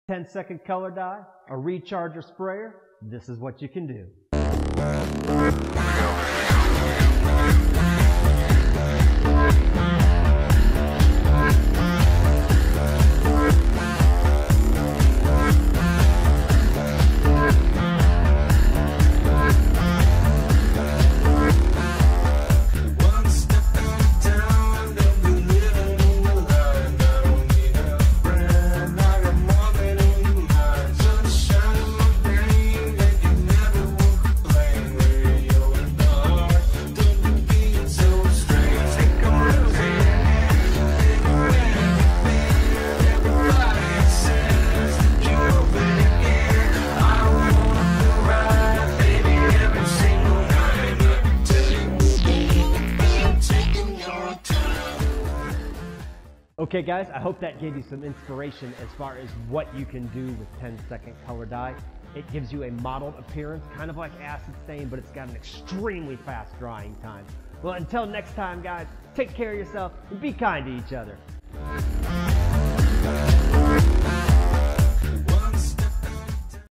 10-second color dye, a recharger sprayer, this is what you can do. Okay guys, I hope that gave you some inspiration as far as what you can do with 10-second color dye. It gives you a mottled appearance, kind of like acid stain, but it's got an extremely fast drying time. Well, until next time guys, take care of yourself and be kind to each other.